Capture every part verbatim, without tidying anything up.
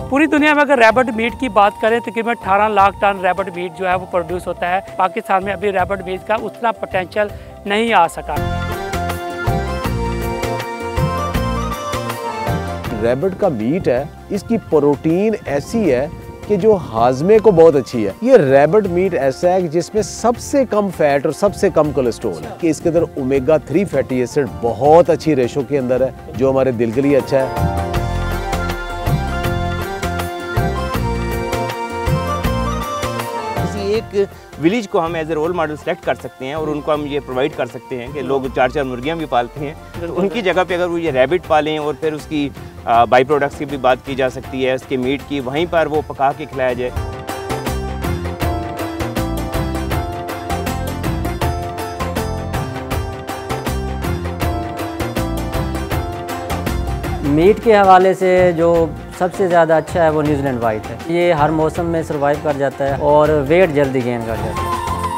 पूरी दुनिया में अगर रैबिट मीट की बात करें तो तकरीबन अठारह लाख टन रैबिट मीट जो है वो प्रोड्यूस होता है। पाकिस्तान में अभी रैबिट मीट का उतना पोटेंशियल नहीं आ सका। रैबिट का मीट है, इसकी प्रोटीन ऐसी है कि जो हाजमे को बहुत अच्छी है। ये रैबिट मीट ऐसा है कि जिसमें सबसे कम फैट और सबसे कम कोलेस्ट्रॉल है कि इसके अंदर ओमेगा थ्री फैटी एसिड बहुत अच्छी रेशो के अंदर है, जो हमारे दिल के लिए अच्छा है। एक विलेज को हम as a role model select कर सकते हैं और उनको हम ये प्रोवाइड कर सकते हैं कि लोग चार चार मुर्गियां भी पालते हैं, तो उनकी जगह पे अगर वो ये रैबिट पालें और फिर उसकी बाई प्रोडक्ट्स की भी बात की जा सकती है, उसके मीट की, वहीं पर वो पका के खिलाया जाए। मीट के हवाले से जो सबसे ज़्यादा अच्छा है वो न्यूजीलैंड वाइट है। ये हर मौसम में सर्वाइव कर जाता है और वेट जल्दी गेन कर जाता है।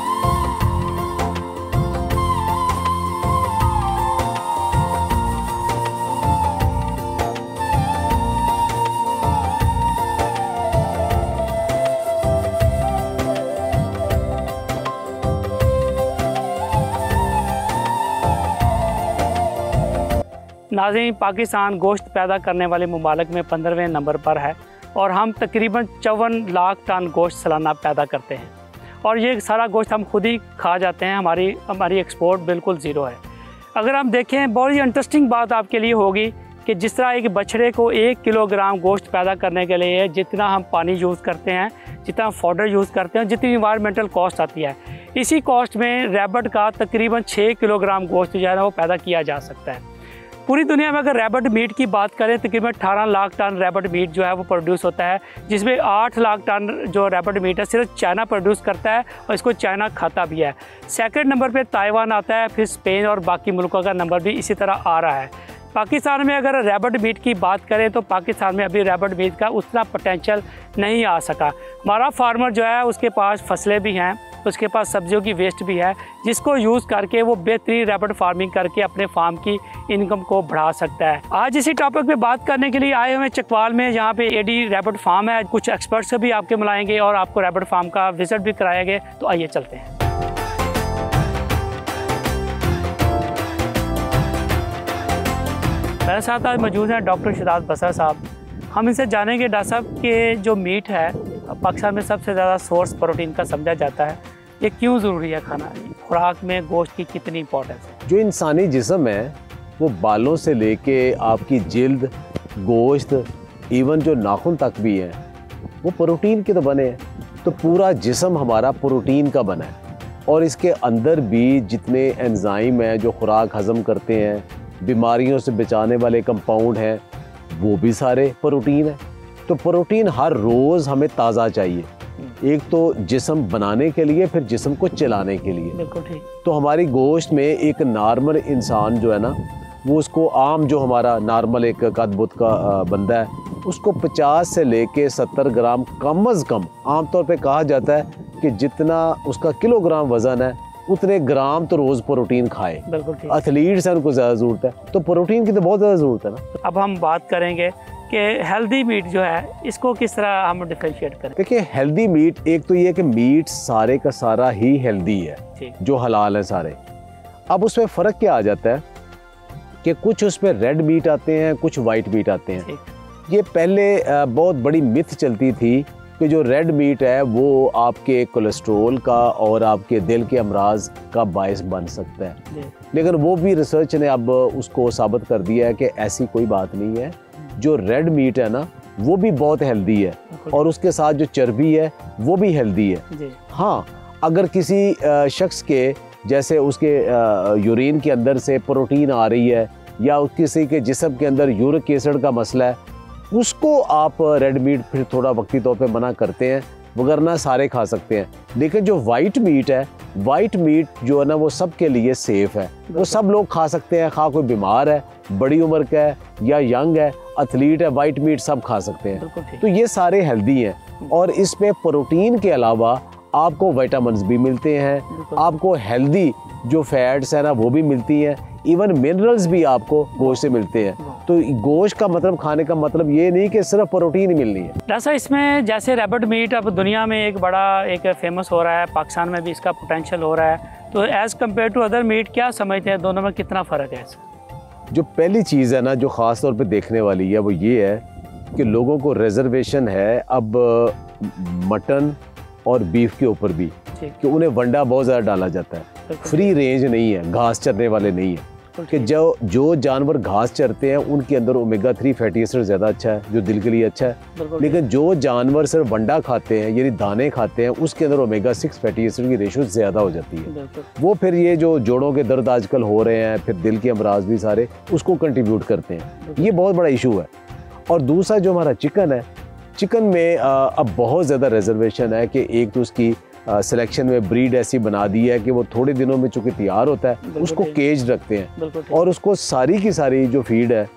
नाज़रीन, पाकिस्तान गोश्त पैदा करने वाले मुमालिक में पंद्रहवें नंबर पर है और हम तकरीबन चौवन लाख टन गोश्त सालाना पैदा करते हैं और ये सारा गोश्त हम खुद ही खा जाते हैं। हमारी हमारी एक्सपोर्ट बिल्कुल ज़ीरो है। अगर हम देखें, बहुत ही इंटरेस्टिंग बात आपके लिए होगी कि जिस तरह एक बछड़े को एक किलोग्राम गोश्त पैदा करने के लिए जितना हम पानी यूज़ करते हैं, जितना फॉडर यूज़ करते हैं, जितनी इन्वायरमेंटल कॉस्ट आती है, इसी कॉस्ट में रैबिट का तकरीबन छः किलोग्राम गोश्त जो है ना वो पैदा किया जा सकता है। पूरी दुनिया में अगर रैबिट मीट की बात करें तो तकरीबन अठारह लाख टन रैबिट मीट जो है वो प्रोड्यूस होता है, जिसमें आठ लाख टन जो रैबिट मीट है सिर्फ चाइना प्रोड्यूस करता है और इसको चाइना खाता भी है। सेकंड नंबर पे ताइवान आता है, फिर स्पेन और बाकी मुल्कों का नंबर भी इसी तरह आ रहा है। पाकिस्तान में अगर रैबिट मीट की बात करें तो पाकिस्तान में अभी रैबिट मीट का उतना पोटेंशियल नहीं आ सका। हमारा फार्मर जो है उसके पास फसलें भी हैं, उसके पास सब्जियों की वेस्ट भी है, जिसको यूज़ करके वो बेहतरीन रैबिट फार्मिंग करके अपने फार्म की इनकम को बढ़ा सकता है। आज इसी टॉपिक पे बात करने के लिए आए हुए चकवाल में, यहाँ पे एडी रैबिट फार्म है। कुछ एक्सपर्ट्स से भी आपके मिलाएंगे और आपको रैबिट फार्म का विजिट भी कराएंगे। तो आइए चलते हैं। मेरे साथ आज मौजूद हैं डॉक्टर शहजाद बसर साहब। हम इनसे जानेंगे डॉक्टर साहब कि जो मीट है पाकिस्तान में सबसे ज़्यादा सोर्स प्रोटीन का समझा जाता है, ये क्यों ज़रूरी है खाना? खुराक में गोश्त की कितनी इंपॉर्टेंस है? जो इंसानी जिस्म है वो बालों से लेके आपकी जिल्द, गोश्त, इवन जो नाखून तक भी हैं वो प्रोटीन के तो बने हैं। तो पूरा जिस्म हमारा प्रोटीन का बना है और इसके अंदर भी जितने एंजाइम हैं जो खुराक हज़म करते हैं, बीमारियों से बचाने वाले कंपाउंड हैं, वो भी सारे प्रोटीन है। तो प्रोटीन हर रोज़ हमें ताज़ा चाहिए, एक तो जिस्म बनाने के लिए, फिर जिस्म को चलाने के लिए। बिल्कुल ठीक। तो हमारी गोश्त में एक नॉर्मल इंसान जो है ना, वो उसको आम जो हमारा नॉर्मल एक कद बुत का बंदा है, उसको पचास से लेके सत्तर ग्राम कम अज़ कम, आमतौर पे कहा जाता है कि जितना उसका किलोग्राम वज़न है उतने ग्राम तो रोज़ प्रोटीन खाए। बिल्कुल ठीक। एथलीट्स हैं, उनको ज़्यादा ज़रूरत है, तो प्रोटीन की तो बहुत ज़्यादा ज़रूरत है ना। अब हम बात करेंगे कि हेल्दी मीट जो है इसको किस तरह हम डिफरेंशिएट करें। देखिए, हेल्दी मीट, एक तो ये कि मीट सारे का सारा ही हेल्दी है, जो हलाल है सारे। अब उसमें फ़र्क क्या आ जाता है कि कुछ उसमें रेड मीट आते हैं, कुछ वाइट मीट आते हैं। ये पहले बहुत बड़ी मिथ चलती थी कि जो रेड मीट है वो आपके कोलेस्ट्रोल का और आपके दिल के अमराज का बायस बन सकता है, लेकिन वो भी रिसर्च ने अब उसको साबित कर दिया है कि ऐसी कोई बात नहीं है। जो रेड मीट है ना वो भी बहुत हेल्दी है और उसके साथ जो चर्बी है वो भी हेल्दी है। हाँ, अगर किसी शख्स के जैसे उसके यूरिन के अंदर से प्रोटीन आ रही है या किसी के जिस्म के अंदर यूरिक एसिड का मसला है, उसको आप रेड मीट फिर थोड़ा वक्ती तौर पे मना करते हैं, वगरना सारे खा सकते हैं। लेकिन जो वाइट मीट है, वाइट मीट जो है ना वो सब के लिए सेफ है, वो सब लोग खा सकते हैं, खा कोई बीमार है, बड़ी उम्र का है या यंग है, एथलीट है, वाइट मीट सब खा सकते हैं। तो ये सारे हेल्दी हैं और इसमें प्रोटीन के अलावा आपको विटामिन्स भी मिलते हैं, आपको हेल्दी जो फैट्स है ना वो भी मिलती हैं, इवन मिनरल्स भी आपको गोश्त से मिलते हैं। तो गोश्त का मतलब खाने का मतलब ये नहीं कि सिर्फ प्रोटीन ही मिलनी है। डॉक्टर साहब, इसमें जैसे रैबिट मीट अब दुनिया में एक बड़ा एक फेमस हो रहा है, पाकिस्तान में भी इसका पोटेंशियल हो रहा है, तो as compare to other meat क्या समझते हैं, दोनों में कितना फ़र्क है? जो पहली चीज़ है ना जो ख़ास तौर पे देखने वाली है वो ये है कि लोगों को रिजर्वेशन है अब मटन और बीफ के ऊपर भी कि उन्हें वंडा बहुत ज़्यादा डाला जाता है, फ्री रेंज नहीं है, घास चरने वाले नहीं है, कि जो जो जानवर घास चरते हैं उनके अंदर ओमेगा थ्री फैटी एसिड ज़्यादा अच्छा है जो दिल के लिए अच्छा है, लेकिन जो जानवर सिर्फ वंडा खाते हैं यानी दाने खाते हैं उसके अंदर ओमेगा सिक्स फैटी एसिड की रेशो ज़्यादा हो जाती है। वो फिर ये जो जोड़ों के दर्द आजकल हो रहे हैं, फिर दिल के अमराज भी सारे उसको कंट्रीब्यूट करते हैं, ये बहुत बड़ा इशू है। और दूसरा जो हमारा चिकन है, चिकन में आ, अब बहुत ज़्यादा रिजर्वेशन है कि एक तो उसकी सिलेक्शन में ब्रीड ऐसी बना दी है कि वो थोड़े दिनों में चूँकि तैयार होता है उसको केज रखते हैं और उसको सारी की सारी जो फीड है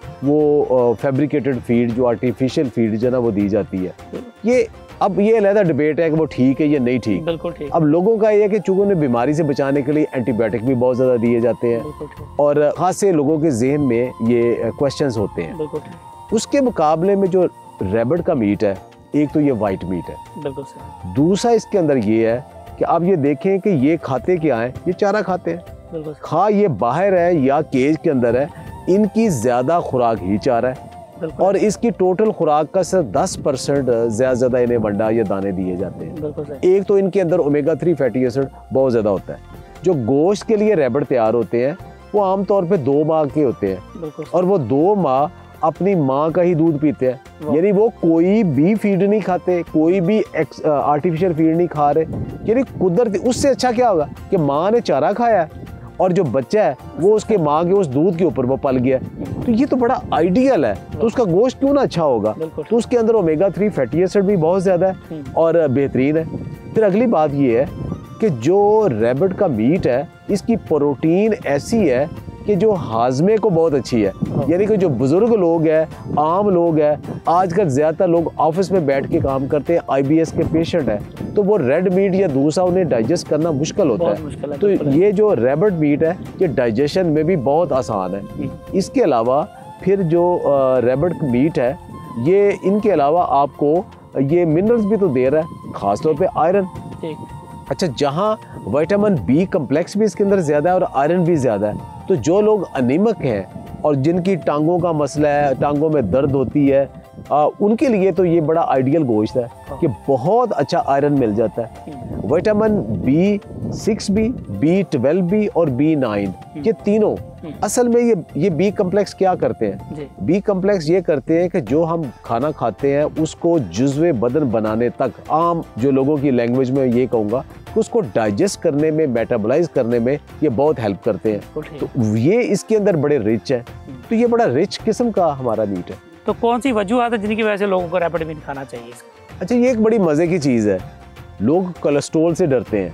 वो फैब्रिकेटेड फीड जो आर्टिफिशियल फीड जो है ना वो दी जाती है। ये अब ये अलग डिबेट है कि वो ठीक है या नहीं ठीक। बिल्कुल ठीक। अब लोगों का ये है कि चूँकि उन्हें बीमारी से बचाने के लिए एंटीबायोटिक भी बहुत ज़्यादा दिए जाते हैं और ख़ास से लोगों के जहन में ये क्वेश्चंस होते हैं। उसके मुकाबले में जो रैबिट का मीट है, एक तो ये वाइट मीट है, बिल्कुल सही। दूसरा इसके अंदर ये है कि आप ये देखें कि ये खाते क्या हैं, ये चारा खाते हैं, बिल्कुल खा ये बाहर है या केज के अंदर है, इनकी ज़्यादा खुराक ही चारा है और इसकी टोटल खुराक का सिर्फ दस परसेंट ज़्यादा ज़्यादा इन्हें वंडा या दाने दिए जाते हैं। एक तो इनके अंदर ओमेगा थ्री फैटी एसिड बहुत ज़्यादा होता है। जो गोश्त के लिए रैबिट तैयार होते हैं वो आमतौर पर दो माह के होते हैं और वो दो माह अपनी माँ का ही दूध पीते हैं, यानी वो कोई भी फीड नहीं खाते, कोई भी आर्टिफिशियल फीड नहीं खा रहे, यानी कुदरती। उससे अच्छा क्या होगा कि माँ ने चारा खाया और जो बच्चा है वो उसके माँ के उस दूध के ऊपर वो पल गया, तो ये तो बड़ा आइडियल है। तो उसका गोश्त क्यों ना अच्छा होगा, तो उसके अंदर ओमेगा थ्री फैटी एसिड भी बहुत ज़्यादा है और बेहतरीन है। फिर अगली बात ये है कि जो रैबिट का मीट है इसकी प्रोटीन ऐसी है कि जो हाजमे को बहुत अच्छी है, यानी कि जो बुजुर्ग लोग हैं, आम लोग हैं, आजकल ज़्यादातर लोग ऑफिस में बैठ के काम करते हैं, आईबीएस के पेशेंट हैं, तो वो रेड मीट या दूसरा उन्हें डाइजेस्ट करना मुश्किल होता है। तो ये जो रैबिट मीट है ये डाइजेशन में भी बहुत आसान है। इसके अलावा फिर जो रैबिट मीट है ये इनके अलावा आपको ये मिनरल्स भी तो दे रहा है, ख़ासतौर पर आयरन। अच्छा, जहाँ विटामिन बी कम्प्लेक्स भी इसके अंदर ज़्यादा है और आयरन भी ज़्यादा है, तो जो लोग अनीमिक हैं और जिनकी टांगों का मसला है, टांगों में दर्द होती है, आ, उनके लिए तो ये बड़ा आइडियल गोश्त है कि बहुत अच्छा आयरन मिल जाता है। विटामिन बी सिक्स भी, बी ट्वेल्व भी और बी नाइन, ये तीनों असल में ये ये बी कम्प्लेक्स क्या करते हैं? बी कम्प्लेक्स ये करते हैं कि जो हम खाना खाते हैं उसको जुज़्वे बदन बनाने तक, आम जो लोगों की लैंग्वेज में ये कहूँगा कि उसको डाइजेस्ट करने में, मेटाबोलाइज करने में ये बहुत हेल्प करते हैं। तो ये इसके अंदर बड़े रिच है, तो ये बड़ा रिच किस्म का हमारा मीट है। तो कौन सी वजूहत है जिनकी वजह से लोगों को रैबिट मीट खाना चाहिए? अच्छा, ये एक बड़ी मज़े की चीज़ है। लोग कोलेस्ट्रोल से डरते हैं,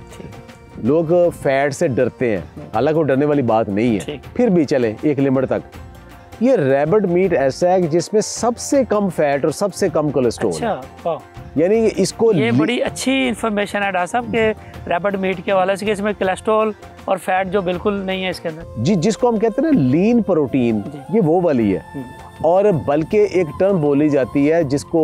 लोग फैट से डरते हैं, हालांकि वो डरने वाली बात नहीं है, फिर भी चले एक लिमिट तक। ये रैबिट मीट ऐसा है कि जिसमें सबसे कम फैट और सबसे कम कोलेस्ट्रोल। अच्छा, यानी इसको ये बड़ी अच्छी इन्फॉर्मेशन है डॉक्टर साहब के रैबिट मीट के हवाले से कि इसमें कोलेस्ट्रॉल और फैट जो बिल्कुल नहीं है इसके अंदर। जी, जिसको हम कहते हैं ना लीन प्रोटीन, ये वो वाली है। और बल्कि एक टर्म बोली जाती है जिसको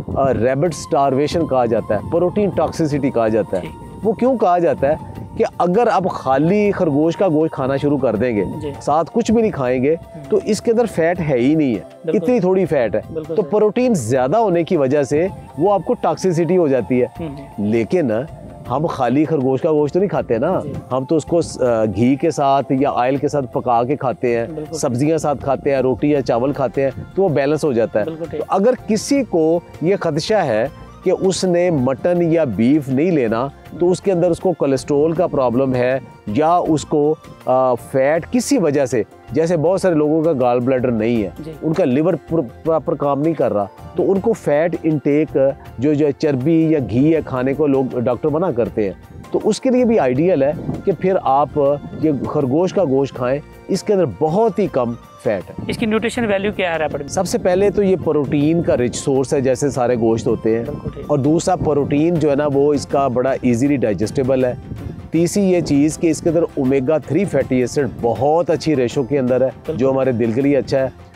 रैबिट स्टारवेशन कहा जाता है, प्रोटीन टॉक्सिसिटी कहा जाता है। वो क्यों कहा जाता है कि अगर आप खाली खरगोश का गोश्त खाना शुरू कर देंगे, साथ कुछ भी नहीं खाएंगे, तो इसके अंदर फैट है ही नहीं है, इतनी थोड़ी फैट है, तो प्रोटीन ज़्यादा होने की वजह से वो आपको टॉक्सिसिटी हो जाती है। लेकिन हम खाली खरगोश का गोश्त तो नहीं खाते ना, हम तो उसको घी के साथ या ऑयल के साथ पका के खाते हैं, सब्जियां साथ खाते हैं, रोटी या चावल खाते हैं, तो वो बैलेंस हो जाता है। तो अगर किसी को ये खदशा है कि उसने मटन या बीफ नहीं लेना, तो उसके अंदर उसको कोलेस्ट्रोल का प्रॉब्लम है या उसको आ, फैट किसी वजह से, जैसे बहुत सारे लोगों का गाल ब्लैडर नहीं है, उनका लिवर प्रॉपर काम नहीं कर रहा, तो उनको फैट इनटेक जो जो चर्बी या घी है खाने को लोग डॉक्टर मना करते हैं, तो उसके लिए भी आइडियल है कि फिर आप ये खरगोश का गोश्त खाएं, इसके अंदर बहुत ही कम फैट है। इसकी न्यूट्रिशन वैल्यू क्या है रैबिट? सबसे पहले तो ये प्रोटीन का रिच सोर्स है, जैसे सारे गोश्त होते हैं, और दूसरा प्रोटीन जो है ना वो इसका बड़ा इजीली डाइजेस्टेबल है। तीसरी ये चीज़ कि इसके अंदर ओमेगा थ्री फैटी एसिड बहुत अच्छी रेशो के अंदर है, जो हमारे दिल के लिए अच्छा है।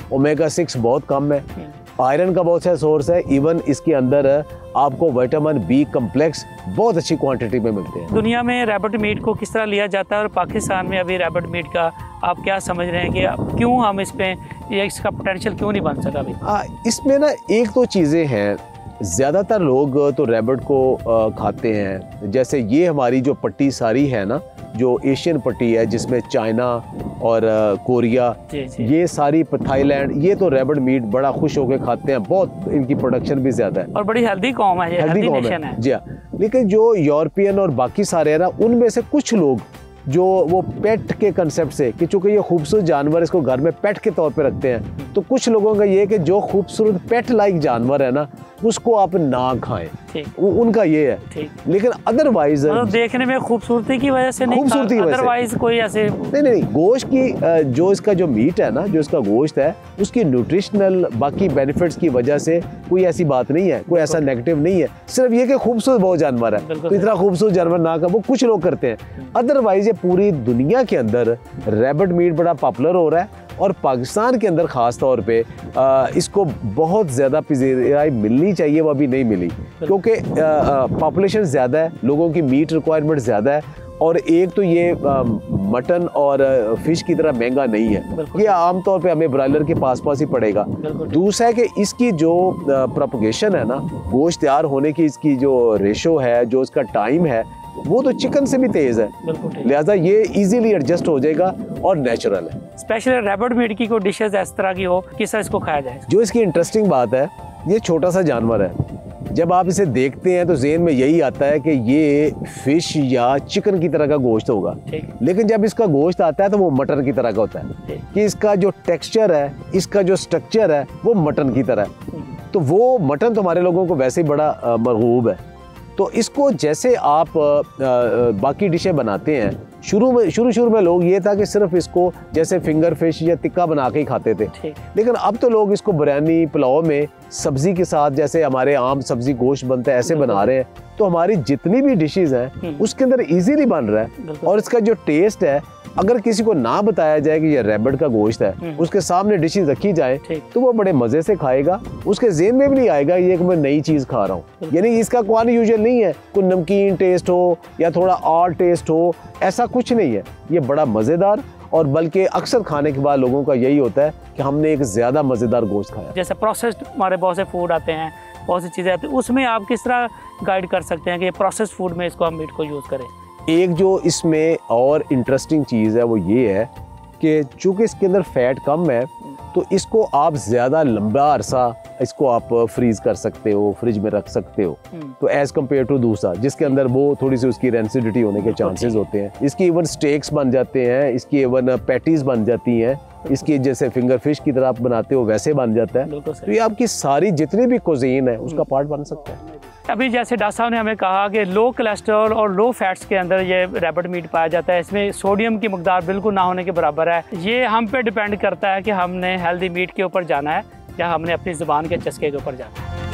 ओमेगा सिक्स बहुत कम है, आयरन का बहुत सा सोर्स है, इवन इसके अंदर आपको विटामिन बी कम्प्लेक्स बहुत अच्छी क्वांटिटी में मिलते हैं। दुनिया में रैबिट मीट को किस तरह लिया जाता है और पाकिस्तान में अभी रैबिट मीट का आप क्या समझ रहे हैं कि क्यों हम इस पे ये इसका पोटेंशियल क्यों नहीं बन सका अभी? हाँ, इसमें ना एक दो चीज़ें हैं। ज़्यादातर लोग तो रैबिट को खाते हैं, जैसे ये हमारी जो पट्टी सारी है ना, जो एशियन पट्टी है जिसमें चाइना और कोरिया, ये सारी थाईलैंड, ये तो रैबिट मीट बड़ा खुश होकर खाते हैं, बहुत इनकी प्रोडक्शन भी ज़्यादा है और बड़ी हेल्दी कौम है, हेल्दी कौम है, है। जी हाँ। लेकिन जो यूरोपियन और बाकी सारे हैं ना, उनमें से कुछ लोग जो वो पेट के कंसेप्ट से कि चूंकि ये खूबसूरत जानवर इसको घर में पेट के तौर पे रखते हैं, तो कुछ लोगों का ये कि जो खूबसूरत पेट लाइक जानवर है ना उसको आप ना खाएं, वो उनका ये है। लेकिन अदरवाइज मतलब देखने में खूबसूरती की वजह से नहीं, खूबसूरती की वजह से अदरवाइज कोई ऐसे नहीं नहीं गोश्त की जो इसका जो मीट है ना, जो इसका गोश्त है, उसकी न्यूट्रिशनल बाकी बेनिफिट्स की वजह से कोई ऐसी बात नहीं है, कोई ऐसा नेगेटिव नहीं है। सिर्फ ये कि खूबसूरत बहुत जानवर है तो इतना खूबसूरत जानवर ना का वो कुछ लोग करते हैं। अदरवाइज ये पूरी दुनिया के अंदर रैबिट मीट बड़ा पॉपुलर हो रहा है और पाकिस्तान के अंदर ख़ास तौर पे आ, इसको बहुत ज़्यादा पजीराई मिलनी चाहिए, वो अभी नहीं मिली क्योंकि पॉपुलेशन ज़्यादा है, लोगों की मीट रिक्वायरमेंट ज़्यादा है और एक तो ये आ, मटन और फिश की तरह महंगा नहीं है, ये आम तौर पे हमें ब्रायलर के पास पास ही पड़ेगा। दूसरा है कि इसकी जो प्रोपगेशन है ना, गोश्त तैयार होने की इसकी जो रेशो है, जो इसका टाइम है, वो तो चिकन से भी तेज़ है, लिहाजा ये इजीली एडजस्ट हो जाएगा और नेचुरल है। स्पेशली रैबिट मीट की कोई डिशेस इस तरह की हो किस तरह इसको खाया जाए? जो इसकी इंटरेस्टिंग बात है, ये छोटा सा जानवर है, जब आप इसे देखते हैं तो ज़हन में यही आता है कि ये फिश या चिकन की तरह का गोश्त होगा, लेकिन जब इसका गोश्त आता है तो वो मटन की तरह का होता है कि इसका जो टेक्सचर है, इसका जो स्ट्रक्चर है वो मटन की तरह है। तो वो मटन तो हमारे लोगों को वैसे ही बड़ा मरगूब है। तो इसको जैसे आप आ, आ, बाकी डिशें बनाते हैं, शुरू में शुरू शुरू में लोग ये था कि सिर्फ इसको जैसे फिंगर फिश या टिक्का बना के ही खाते थे, लेकिन अब तो लोग इसको बिरयानी पुलाव में सब्जी के साथ, जैसे हमारे आम सब्जी गोश्त बनता है, ऐसे बना रहे हैं। तो हमारी जितनी भी डिशेज हैं उसके अंदर इजीली बन रहा है और इसका जो टेस्ट है, अगर किसी को ना बताया जाए कि ये रैबिट का गोश्त है, उसके सामने डिशेज रखी जाए तो वो बड़े मजे से खाएगा, उसके ज़हन में भी नहीं आएगा ये कि मैं नई चीज़ खा रहा हूँ। यानी इसका कोई यूजुअल नहीं है, कोई नमकीन टेस्ट हो या थोड़ा ऑड टेस्ट हो, ऐसा कुछ नहीं है। ये बड़ा मज़ेदार और बल्कि अक्सर खाने के बाद लोगों का यही होता है कि हमने एक ज़्यादा मज़ेदार गोश्त खाया। जैसे प्रोसेस्ड हमारे बहुत से फूड आते हैं, बहुत सी चीज़ें आती हैं, उसमें आप किस तरह गाइड कर सकते हैं कि प्रोसेस्ड फूड में इसको हम मीट को यूज़ करें? एक जो इसमें और इंटरेस्टिंग चीज़ है वो ये है कि चूँकि इसके अंदर फैट कम है तो इसको आप ज़्यादा लंबा अरसा इसको आप फ्रीज कर सकते हो, फ्रिज में रख सकते हो, तो एज़ कम्पेयर टू दूसरा जिसके अंदर वो थोड़ी सी उसकी रेंसिडिटी होने के चांसेस होते हैं। इसकी इवन स्टेक्स बन जाते हैं, इसकी इवन पैटीज बन जाती हैं, इसकी जैसे फिंगर फिश की तरह आप बनाते हो वैसे बन जाता है। तो ये आपकी सारी जितनी भी कुजीन है उसका पार्ट बन सकता है। अभी जैसे डॉक्टर साहब ने हमें कहा कि लो कोलेस्ट्रॉल और लो फैट्स के अंदर ये रैबिट मीट पाया जाता है, इसमें सोडियम की मकदार बिल्कुल ना होने के बराबर है। ये हम पे डिपेंड करता है कि हमने हेल्दी मीट के ऊपर जाना है या हमने अपनी ज़ुबान के चस्के के ऊपर जाना है।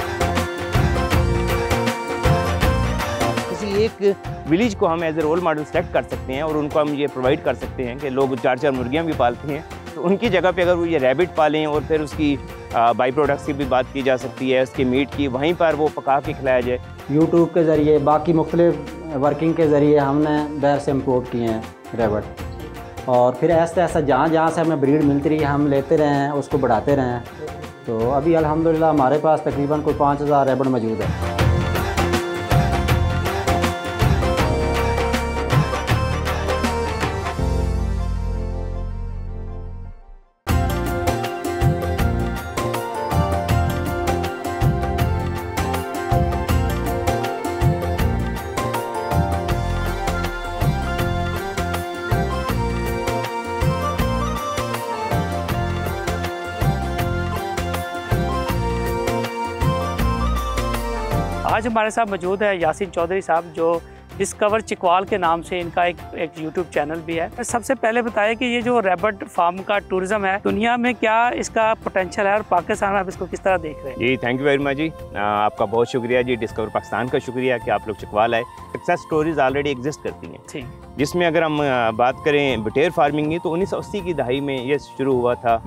किसी एक विलेज को हम as a role model select कर सकते हैं और उनको हम ये प्रोवाइड कर सकते हैं कि लोग चार चार मुर्गियाँ भी पालते हैं, तो उनकी जगह पे अगर वो ये रैबिट पालें और फिर उसकी बाई प्रोडक्ट्स की भी बात की जा सकती है, उसके मीट की, वहीं पर वो पका के खिलाया जाए। यूट्यूब के ज़रिए, बाकी मुख्तलिफ वर्किंग के ज़रिए हमने बाहर से इम्पोर्ट किए हैं रैबिट, और फिर ऐसा ऐसा जहाँ जहाँ से हमें ब्रीड मिलती रही हम लेते रहे हैं, उसको बढ़ाते रहे हैं। तो अभी अल्हम्दुलिल्लाह हमारे पास तकरीबन कोई पाँच हज़ार रैबिट मौजूद है। आज हमारे साथ मौजूद है यासीन चौधरी साहब, जो डिस्कवर चिकवाल के नाम से इनका एक एक यूट्यूब चैनल भी है। सबसे पहले बताएं कि ये जो रैबिट फार्म का टूरिज्म है, दुनिया में क्या इसका पोटेंशियल है और पाकिस्तान में आप इसको किस तरह देख रहे हैं? जी थैंक यू वेरी मच जी, आपका बहुत शुक्रिया जी, डिस्कवर पाकिस्तान का शुक्रिया कि आप लोग चिकवाल आए। सक्सेस स्टोरीज ऑलरेडी एग्जिस्ट करती हैं, ठीक, जिसमें अगर हम बात करें बटेर फार्मिंग की तो उन्नीस सौ अस्सी की दहाई में ये शुरू हुआ था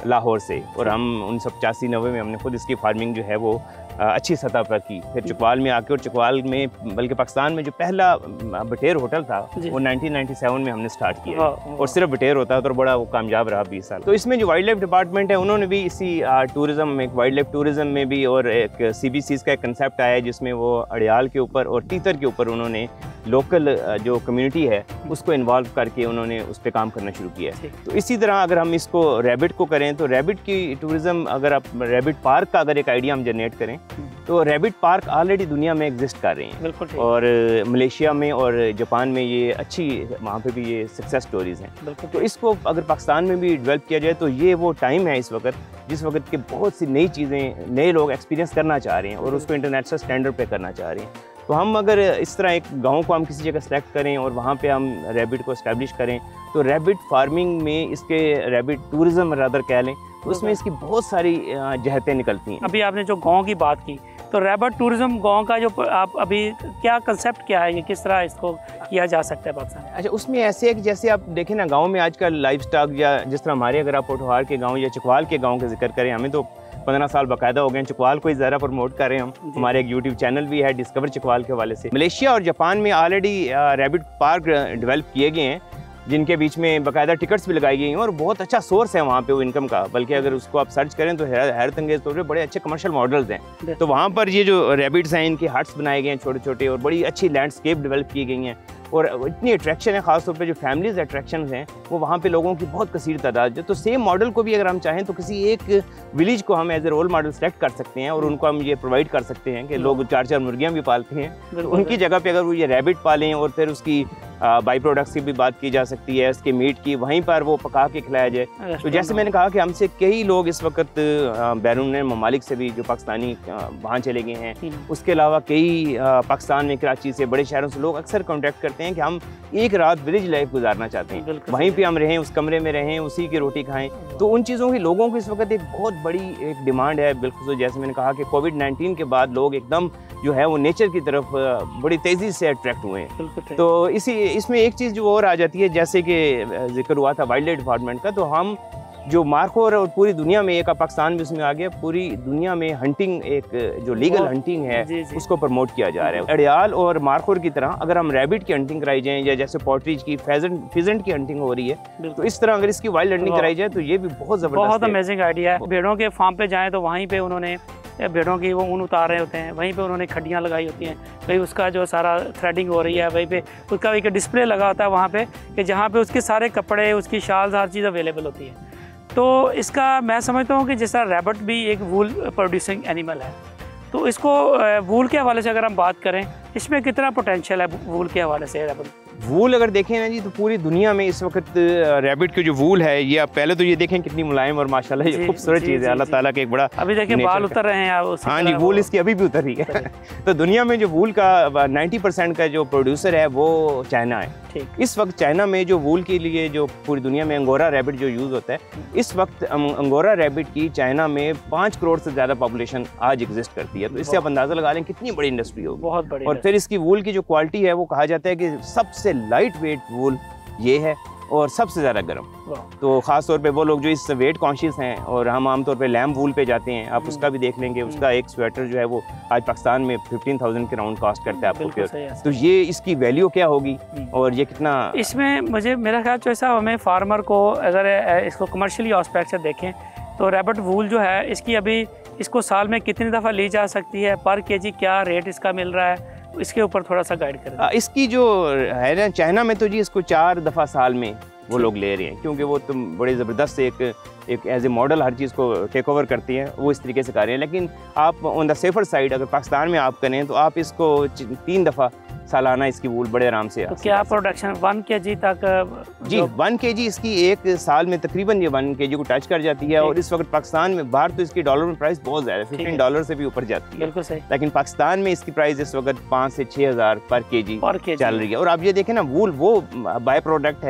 लाहौर से, और हम उन्नीस सौ पचासी नब्बे में हमने खुद इसकी फार्मिंग जो है वो अच्छी सतह पर की। फिर चकवाल में आके, और चकवाल में बल्कि पाकिस्तान में जो पहला बटेर होटल था वो नाइनटीन नाइंटी सेवन में हमने स्टार्ट किया, और सिर्फ बटेर होता है तो बड़ा वो कामयाब रहा बीस साल। तो इसमें जो वाइल्ड लाइफ डिपार्टमेंट है उन्होंने भी इसी टूरिज्म, एक वाइल्ड लाइफ टूरिज्म में भी, और एक सी बी सीज़ का एक कंसेप्ट आया है जिसमें वो अड़ियाल के ऊपर और तीतर के ऊपर उन्होंने लोकल जो कम्युनिटी है उसको इन्वॉल्व करके उन्होंने उस पर काम करना शुरू किया है। तो इसी तरह अगर हम इसको रैबिट को करें तो रैबिट की टूरिज़्म, अगर आप रैबिट पार्क का अगर एक आइडिया हम जनरेट करें तो रैबिट पार्क ऑलरेडी दुनिया में एग्जिस्ट कर रहे हैं, और मलेशिया में और जापान में ये अच्छी, वहाँ पे भी ये सक्सेस स्टोरीज हैं। तो इसको अगर पाकिस्तान में भी डेवलप किया जाए तो ये वो टाइम है इस वक्त जिस वक्त के बहुत सी नई चीज़ें नए लोग एक्सपीरियंस करना चाह रहे हैं और उसको इंटरनेशनल स्टैंडर्ड पे करना चाह रहे हैं। तो हम अगर इस तरह एक गांव को हम किसी जगह सेलेक्ट करें और वहाँ पे हम रैबिट को इस्टेब्लिश करें तो रैबिट फार्मिंग में इसके रैबिट टूरिज़्म रादर कह लें तो उसमें इसकी बहुत सारी जहतें निकलती हैं। अभी आपने जो गांव की बात की तो रैबिट टूरिज़्म गांव का जो आप अभी क्या कंसेप्ट क्या है, ये किस तरह इसको किया जा सकता है पाकिस्तान? अच्छा, उसमें ऐसे है कि जैसे आप देखें ना गांव में आजकल लाइफ स्टॉक, या जिस तरह हमारे अगर आप पोठोहार के गांव या चकवाल के गांव का जिक्र करें, हमें तो पंद्रह साल बाकायदा हो गए चकवाल को ही ज़्यादा प्रमोट कर रहे हैं हम। हमारे एक यूट्यूब चैनल भी है डिस्कवर चकवाल के हवाले से। मलेशिया और जापान में ऑलरेडी रैबिट पार्क डेवलप किए गए हैं जिनके बीच में बाकायदा टिकट्स भी लगाई गई हैं और बहुत अच्छा सोर्स है वहाँ पे वो इनकम का। बल्कि अगर उसको आप सर्च करें तो हैरत अंगेज तौर पे बड़े अच्छे कमर्शियल मॉडल्स हैं। तो वहाँ पर ये जो रैबिट्स हैं इनके हट्स बनाए गए हैं छोटे छोटे, और बड़ी अच्छी लैंडस्केप डेवलप की गई हैं, और इतनी अट्रैक्शन है, खासतौर पे जो फैमिलीज अट्रैक्शन हैं वो वहाँ पे लोगों की बहुत कसीर तादाद है। तो सेम मॉडल को भी अगर हम चाहें तो किसी एक विलेज को हम as a role model select कर सकते हैं और उनको हम ये प्रोवाइड कर सकते हैं कि लोग चार चार मुर्गियाँ भी पालते हैं, तो उनकी जगह पे अगर वो ये रैबिट पालें और फिर उसकी बाई प्रोडक्ट्स की भी बात की जा सकती है, उसके मीट की, वहीं पर वो पका के खिलाया जाए। तो जैसे मैंने कहा कि हमसे कई लोग इस वक्त बैरून ममालिक से भी जो पाकिस्तानी वहाँ चले गए हैं, उसके अलावा कई पाकिस्तान में कराची से बड़े शहरों से लोग अक्सर कॉन्टैक्ट करते हैं कि हम एक रात विलेज लाइफ गुजारना चाहते हैं, वहीं पे हम रहें, उस कमरे में रहें, उसी की रोटी खाएं। तो उन चीज़ों की लोगों की इस वक्त एक बहुत बड़ी एक डिमांड है। बिल्कुल जैसे मैंने कहा कि कोविड नाइन्टीन के बाद लोग एकदम जो है वो नेचर की तरफ बड़ी तेज़ी से अट्रैक्ट हुए हैं। तो इसी इसमें एक चीज़ जो और आ जाती है, जैसे कि जिक्र हुआ था वाइल्ड लाइफ डिपार्टमेंट का, तो हम जो मार्कोर और पूरी दुनिया में, एक पाकिस्तान भी उसमें आ गया, पूरी दुनिया में हंटिंग, एक जो लीगल हंटिंग है जी जी। उसको प्रमोट किया जा रहा है। अड़ियाल और मार्कोर की तरह अगर हम रैबिट की हंटिंग कराई जाए, या जैसे पॉटरीज की, फेजेंट फिजेंट की हंटिंग हो रही है, तो इस तरह अगर इसकी वाइल्ड हंटिंग कराई जाए तो ये भी बहुत ज़बरदस्त, बहुत अमेजिंग आइडिया है। भेड़ों के फार्म पे जाएँ तो वहीं पर उन्होंने भेड़ों की वो ऊन उतार रहे होते हैं, वहीं पे उन्होंने खड्डियाँ लगाई होती हैं, वहीं उसका जो सारा थ्रेडिंग हो रही है, वहीं पे उसका एक डिस्प्ले लगा होता है वहाँ पे कि जहाँ पे उसके सारे कपड़े, उसकी शाल, हर चीज़ अवेलेबल होती है। तो इसका मैं समझता हूँ कि जैसा रैबिट भी एक वूल प्रोड्यूसिंग एनिमल है, तो इसको वूल के हवाले से अगर हम बात करें, इसमें कितना पोटेंशियल है वूल के हवाले से? रैबिट वूल अगर देखें ना जी तो पूरी दुनिया में इस वक्त रैबिट की जो वूल है, ये आप पहले तो ये देखें कितनी मुलायम और माशाल्लाह ये खूबसूरत चीज़ है, अल्लाह ताला के एक बड़ा, अभी देखें बाल उतर रहे हैं। हाँ जी, वूल इसकी अभी भी उतर रही है। तो दुनिया में जो वूल का नब्बे परसेंट का जो प्रोड्यूसर है वो चाइना है। इस वक्त चाइना में जो वूल के लिए जो पूरी दुनिया में अंगोरा रैबिट जो यूज़ होता है, इस वक्त अंगोरा रैबिट की चाइना में पाँच करोड़ से ज़्यादा पॉपुलेशन आज एग्जिस्ट करती है। तो इससे आप अंदाज़ा लगा लें कितनी बड़ी इंडस्ट्री होगी, बहुत बड़ी। और फिर इसकी वूल की जो क्वालिटी है वो कहा जाता है कि सबसे लाइट वेट वूल ये है और सबसे ज़्यादा गर्म। तो ख़ास तौर पे वो लोग जो इस वेट कॉन्शियस हैं, और हम आमतौर पे लैम्ब वूल पे जाते हैं, आप उसका भी देख लेंगे, उसका एक स्वेटर जो है वो आज पाकिस्तान में फिफ्टीन थाउजेंड के राउंड कॉस्ट करता है आपको। तो ये इसकी वैल्यू क्या होगी और ये कितना इसमें, मुझे मेरा ख्याल जो ऐसा हमें फार्मर को अगर इसको कमर्शियली एस्पेक्ट से देखें तो रैबिट वूल जो है इसकी अभी इसको साल में कितनी दफ़ा ली जा सकती है, पर केजी क्या रेट इसका मिल रहा है, इसके ऊपर थोड़ा सा गाइड करें। इसकी जो है ना चाइना में तो जी इसको चार दफ़ा साल में वो लोग ले रहे हैं, क्योंकि वो तुम बड़े ज़बरदस्त एक एक एज ए मॉडल हर चीज़ को टेक ओवर करती हैं, वो इस तरीके से कर रहे हैं। लेकिन आप ऑन द सेफर साइड अगर पाकिस्तान में आप करें तो आप इसको तीन दफ़ा सालाना इसकी वूल बड़े आराम से। तो क्या प्रोडक्शन वन के जी तक? जी वन के जी इसकी एक साल में तकरीबन ये वन के जी को टच कर जाती है। और इस वक्त पाकिस्तान में, बाहर तो इसकी डॉलर में प्राइस बहुत ज़्यादा है, फिफ्टीन डॉलर से भी ऊपर जाती है। बिल्कुल सही। लेकिन पाकिस्तान में इसकी प्राइस इस वक्त पाँच से छः हज़ार पर के जी चल रही है। और आप ये देखें ना, वूल वो बाय प्रोडक्ट है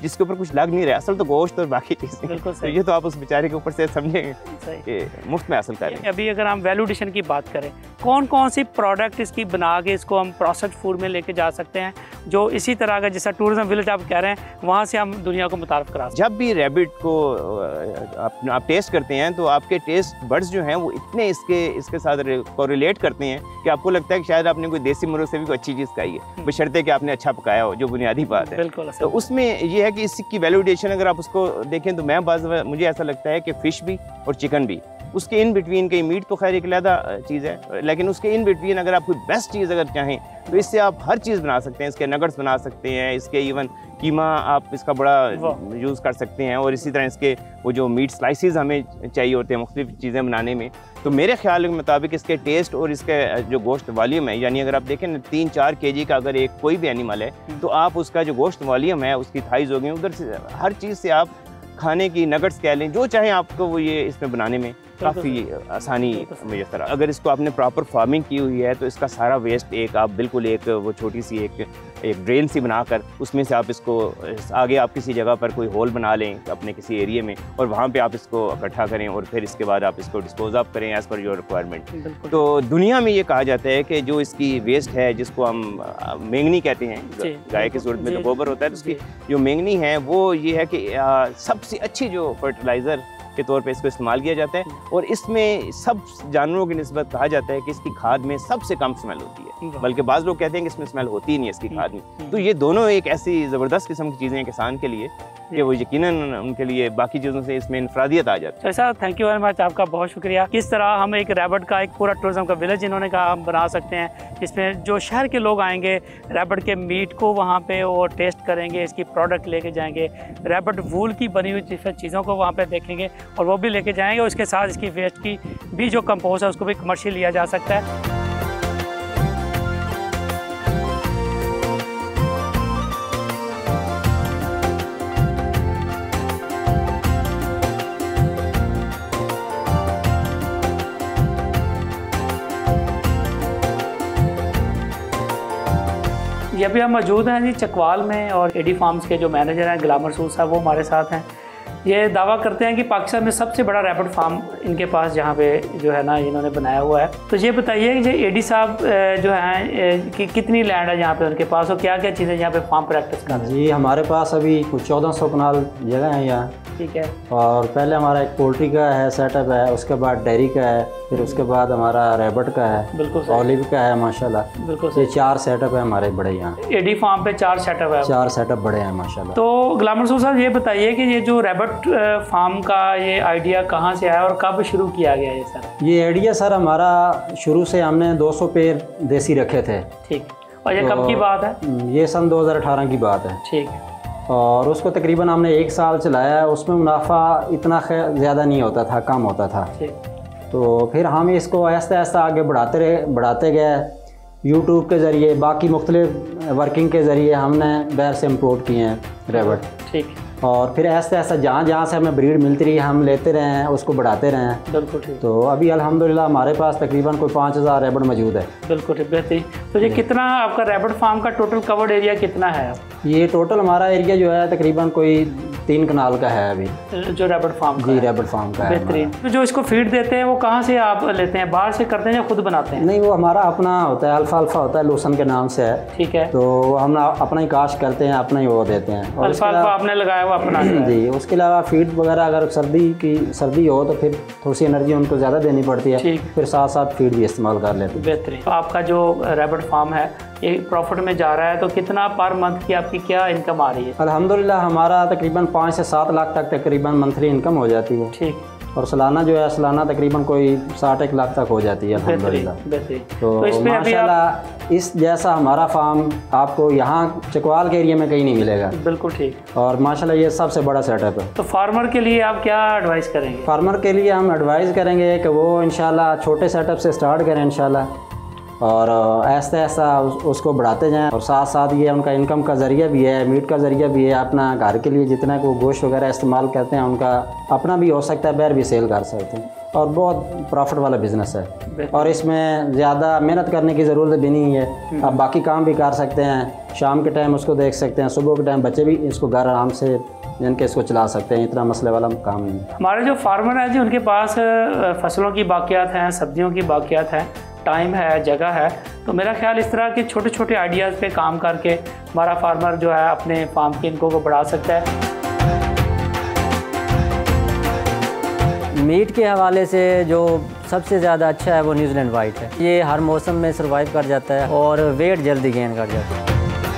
जिसके ऊपर कुछ लग नहीं रहा, असल तो गोश्त और बाकी चीज़ें, तो ये तो आप उस बेचारे के ऊपर से समझेंगे कि मुफ्त में हासिल करें। अभी अगर हम वैल्यू एडिशन की बात करें, कौन कौन सी प्रोडक्ट इसकी बना के इसको हम प्रोसेस्ड फूड में लेके जा सकते हैं, जो इसी तरह का जैसा टूरिज्म विलेज आप कह रहे हैं वहाँ से हम दुनिया को मुतारिफ करा सकते हैं? जब भी रैबिट को आप, आप टेस्ट करते हैं तो आपके टेस्ट बड्स जो हैं वो इतने इसके इसके साथ कोरिलेट करते हैं कि आपको लगता है कि शायद आपने कोई देसी मुर्ग से भी कोई अच्छी चीज़ खाई है, बशर्ते कि आपने अच्छा पकाया हो, जो बुनियादी बात है। बिल्कुल। तो उसमें ये है कि इसकी वैल्यूडेशन अगर आप उसको देखें तो मैं बाज़ मुझे ऐसा लगता है कि फ़िश भी और चिकन भी, उसके इन बिटवीन कहीं मीट तो खैर एक अलग चीज़ है, लेकिन उसके इन बिटवीन अगर आप कोई बेस्ट चीज़ अगर चाहें तो इससे आप हर चीज़ बना सकते हैं। इसके नगट्स बना सकते हैं, इसके इवन कीमा आप इसका बड़ा यूज़ कर सकते हैं, और इसी तरह इसके वो जो मीट स्लाइसिस हमें चाहिए होते हैं मुख्तलिफ चीज़ें बनाने में। तो मेरे ख्याल के मुताबिक इसके टेस्ट और इसके जो गोश्त वॉल्यूम है, यानी अगर आप देखें ना तीन चार के जी का अगर एक कोई भी एनिमल है तो आप उसका जो गोश्त वॉल्यूम है, उसकी थाइज हो गई, उधर से हर चीज़ से आप खाने की नगट्स कह लें, जो चाहें आपको वो ये इसमें बनाने में काफ़ी आसानी मुयसर। अगर इसको आपने प्रॉपर फार्मिंग की हुई है तो इसका सारा वेस्ट एक आप बिल्कुल एक वो छोटी सी एक एक ड्रेन सी बनाकर उसमें से आप इसको आगे आप किसी जगह पर कोई होल बना लें अपने किसी एरिया में, और वहाँ पे आप इसको इकट्ठा करें और फिर इसके बाद आप इसको डिस्पोज ऑफ करें एज़ पर योर रिक्वायरमेंट। तो दुनिया में ये कहा जाता है कि जो इसकी वेस्ट है, जिसको हम मेंगनी कहते हैं, गाय की सूरत में तो गोबर होता है, तो उसकी जो मेंगनी है वो ये है कि सबसे अच्छी जो फर्टिलाइज़र के तौर पे इसको इस्तेमाल किया जाता है, और इसमें सब जानवरों की निस्बत कहा जाता है कि इसकी खाद में सबसे कम स्मेल होती है, बल्कि बाज़ लोग कहते हैं कि इसमें स्मेल होती ही नहीं है इसकी खाद में। तो ये दोनों एक ऐसी ज़बरदस्त किस्म की चीज़ें हैं किसान के लिए कि वो यकीनन उनके लिए बाकी चीज़ों से इसमें इनफरादियत आ जाती है। Sir thank you very much, आपका बहुत शुक्रिया। किस तरह हम एक रैबिट का एक पूरा टूरिज्म का विलेज इन्होंने कहा हम बना सकते हैं, जिसमें जो शहर के लोग आएंगे रैबिट के मीट को वहाँ पे वो टेस्ट करेंगे, इसकी प्रोडक्ट लेके जाएंगे, रैबिट वूल की बनी हुई चीज़ों को वहाँ पे देखेंगे और वो भी लेके जाएंगे, और उसके साथ इसकी वेस्ट की भी जो कंपोस्ट है उसको भी कमर्शियल लिया जा सकता है। ये अभी हम मौजूद हैं जी चकवाल में, और एडी फार्म्स के जो मैनेजर हैं गुलाम रसूल साहब वो हमारे साथ हैं। ये दावा करते हैं कि पाकिस्तान में सबसे बड़ा रैबिट फार्म इनके पास जहाँ पे जो है ना इन्होंने बनाया हुआ है। तो ये बताइए कि एडी साहब जो हैं कि कितनी लैंड है यहाँ पे उनके पास, और क्या क्या चीज़ें यहाँ पे फार्म प्रैक्टिस कर रहे हैं? जी हमारे पास अभी कुछ चौदह सौ कनाल जगह है यहाँ। ठीक है। और पहले हमारा एक पोल्ट्री का है सेटअप है, उसके बाद डेयरी का है, फिर उसके बाद हमारा रैबिट का है, बिल्कुल ऑलिव का है माशाल्लाह। बिल्कुल ये चार सेटअप है हमारे बड़े यहाँ। एडी फार्म पे चार सेटअप है? चार सेटअप बड़े हैं माशाल्लाह। तो गुलाम रसूल साहब ये बताइए कि ये जो रैबिट फार्म का ये आइडिया कहाँ से आया और कब शुरू किया गया ये सर? ये आइडिया सर हमारा शुरू से हमने दो सौ पेड़ देसी रखे थे। ठीक। और ये तो कब की बात है? ये सन दो हज़ार अठारह की बात है। ठीक है। और उसको तकरीबन हमने एक साल चलाया है, उसमें मुनाफा इतना ज़्यादा नहीं होता था, कम होता था। तो फिर हम इसको आहिस्ता आहिस्ता आगे बढ़ाते रहे बढ़ाते गए यूट्यूब के ज़रिए, बाकी मुख्तलिफ वर्किंग के ज़रिए हमने बाहर से इम्पोर्ट किए हैं रैबिट। ठीक। और फिर ऐसा ऐसा जहाँ जहाँ से हमें ब्रीड मिलती रही हम लेते रहे हैं, उसको बढ़ाते रहे हैं। बिल्कुल ठीक। तो अभी अल्हम्दुलिल्लाह हमारे पास तकरीबन कोई पाँच हज़ार रैबिट मौजूद है। बिल्कुल ठीक, बेहतरीन। तो ये कितना आपका रैबिट फार्म का टोटल कवर्ड एरिया कितना है? ये टोटल हमारा एरिया जो है तकरीबन कोई तीन कनाल का है अभी, जो रैबिट फार्म का जी रैबिट फार्म का है। बेहतरीन। तो जो इसको फीड देते हैं वो कहाँ से आप लेते हैं, बाहर से करते हैं या खुद बनाते हैं? नहीं, वो हमारा अपना होता है, अल्फा अल्फा होता है, लूसन के नाम से है। ठीक है। तो हम अपना ही काश्त करते हैं, अपना ही वो देते हैं। अल्फा अल्फा आपने लगाया हुआ अपना? जी। उसके अलावा फीड वगैरह अगर सर्दी की सर्दी हो तो फिर थोड़ी सी एनर्जी उनको ज़्यादा देनी पड़ती है, फिर साथ साथ फीड भी इस्तेमाल कर लेते हैं। बेहतरीन। तो आपका जो रैबिट फार्म है ये प्रॉफिट में जा रहा है, तो कितना पर मंथ की आपकी क्या इनकम आ रही है? अल्हम्दुलिल्लाह हमारा तकरीबन पाँच से सात लाख तक तकरीबन मंथली इनकम हो जाती है। ठीक। और सालाना जो है सालाना तकरीबन कोई साठ एक लाख तक हो जाती है अल्हम्दुलिल्लाह। तो, तो माशाल्लाह इस जैसा हमारा फार्म आपको यहाँ चकवाल के एरिया में कहीं नहीं मिलेगा। बिल्कुल ठीक। और माशाल्लाह ये सबसे बड़ा सेटअप है। तो फार्मर के लिए आप क्या एडवाइस करेंगे? फार्मर के लिए हम एडवाइस करेंगे कि वो इंशाल्लाह छोटे सेटअप से स्टार्ट करें इंशाल्लाह, और ऐसा ऐसा उस, उसको बढ़ाते जाएं, और साथ साथ ये उनका इनकम का ज़रिया भी है, मीट का ज़रिया भी है। अपना घर के लिए जितना को गोश्त वगैरह इस्तेमाल करते हैं उनका अपना भी हो सकता है, बाहर भी सेल कर सकते हैं। और बहुत प्रॉफिट वाला बिज़नेस है और इसमें ज़्यादा मेहनत करने की ज़रूरत भी नहीं है। आप बाकी काम भी कर सकते हैं, शाम के टाइम उसको देख सकते हैं, सुबह के टाइम बच्चे भी इसको घर आराम से जिनके इसको चला सकते हैं, इतना मसले वाला काम नहीं है। हमारे जो फार्मर हैं जी उनके पास फसलों की बाकियात हैं, सब्जियों की बाकियात हैं, टाइम है, जगह है, तो मेरा ख्याल इस तरह के छोटे छोटे आइडियाज़ पे काम करके हमारा फार्मर जो है अपने फार्म की इनको को बढ़ा सकता है। मीट के हवाले से जो सबसे ज़्यादा अच्छा है वो न्यूजीलैंड वाइट है। ये हर मौसम में सर्वाइव कर जाता है और वेट जल्दी गेन कर जाता है।